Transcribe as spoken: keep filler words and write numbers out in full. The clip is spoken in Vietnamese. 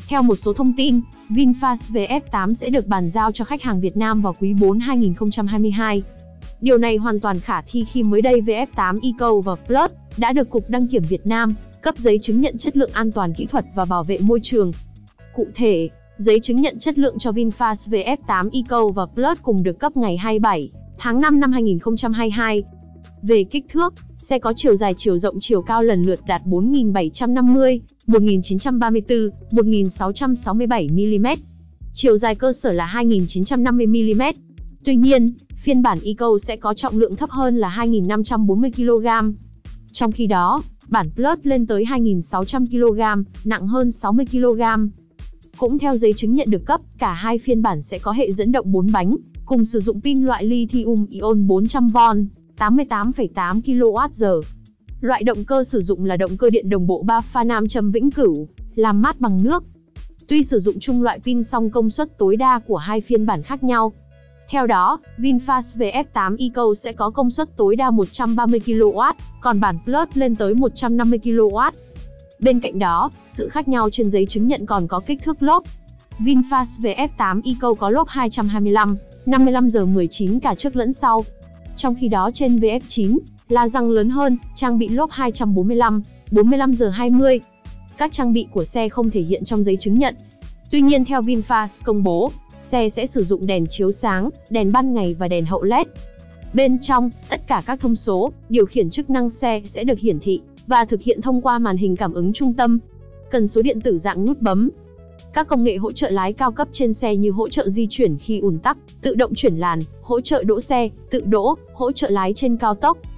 Theo một số thông tin, VinFast vê ép tám sẽ được bàn giao cho khách hàng Việt Nam vào quý bốn hai nghìn không trăm hai mươi hai. Điều này hoàn toàn khả thi khi mới đây vê ép tám Eco và Plus đã được Cục Đăng kiểm Việt Nam cấp giấy chứng nhận chất lượng an toàn kỹ thuật và bảo vệ môi trường. Cụ thể, giấy chứng nhận chất lượng cho VinFast vê ép tám Eco và Plus cùng được cấp ngày hai mươi bảy tháng năm năm hai nghìn không trăm hai mươi hai. Về kích thước, xe có chiều dài chiều rộng chiều cao lần lượt đạt bốn nghìn bảy trăm năm mươi, một nghìn chín trăm ba mươi tư, một nghìn sáu trăm sáu mươi bảy mi li mét. Chiều dài cơ sở là hai nghìn chín trăm năm mươi mi li mét. Tuy nhiên, phiên bản Eco sẽ có trọng lượng thấp hơn là hai nghìn năm trăm bốn mươi ki lô gam. Trong khi đó, bản Plus lên tới hai nghìn sáu trăm ki lô gam, nặng hơn sáu mươi ki lô gam. Cũng theo giấy chứng nhận được cấp, cả hai phiên bản sẽ có hệ dẫn động bốn bánh, cùng sử dụng pin loại lithium-ion bốn trăm vôn, tám mươi tám phẩy tám ki lô oát giờ. Loại động cơ sử dụng là động cơ điện đồng bộ ba pha nam châm vĩnh cửu, làm mát bằng nước. Tuy sử dụng chung loại pin song công suất tối đa của hai phiên bản khác nhau. Theo đó, VinFast vê ép tám Eco sẽ có công suất tối đa một trăm ba mươi ki lô oát, còn bản Plus lên tới một trăm năm mươi ki lô oát. Bên cạnh đó, sự khác nhau trên giấy chứng nhận còn có kích thước lốp. VinFast vê ép tám Eco có lốp hai trăm hai mươi lăm, năm mươi lăm giờ mười chín cả trước lẫn sau. Trong khi đó trên vê ép chín, la răng lớn hơn, trang bị lốp hai trăm bốn mươi lăm, bốn mươi lăm giờ hai mươi. Các trang bị của xe không thể hiện trong giấy chứng nhận. Tuy nhiên theo VinFast công bố, xe sẽ sử dụng đèn chiếu sáng, đèn ban ngày và đèn hậu led. Bên trong, tất cả các thông số, điều khiển chức năng xe sẽ được hiển thị và thực hiện thông qua màn hình cảm ứng trung tâm, cần số điện tử dạng nút bấm. Các công nghệ hỗ trợ lái cao cấp trên xe như hỗ trợ di chuyển khi ùn tắc, tự động chuyển làn, hỗ trợ đỗ xe, tự đỗ, hỗ trợ lái trên cao tốc,